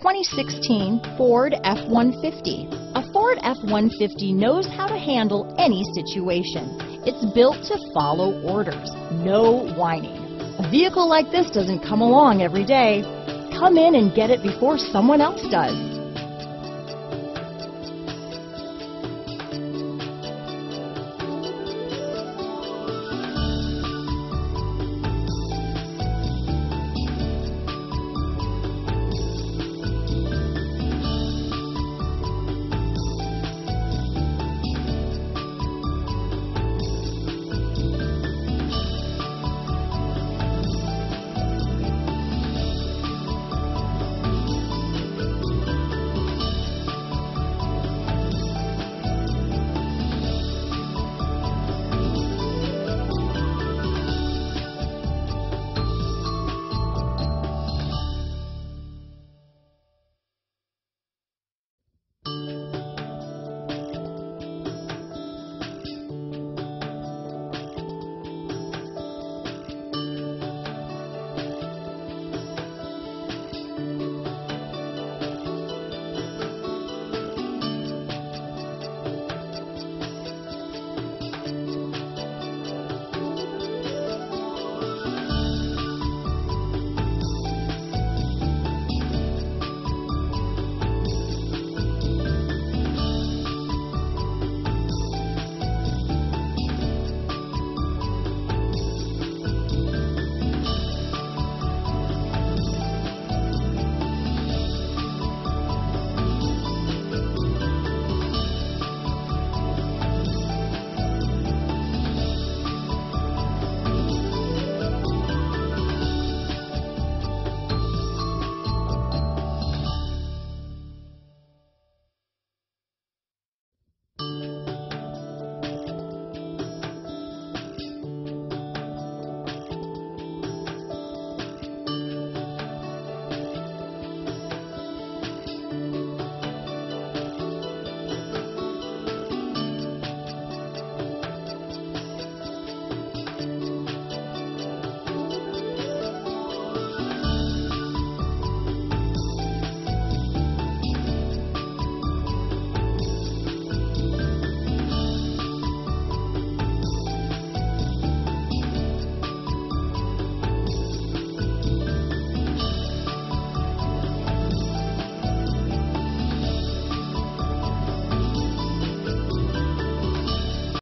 2016 Ford F-150. A Ford F-150 knows how to handle any situation. It's built to follow orders, no whining. A vehicle like this doesn't come along every day. Come in and get it before someone else does.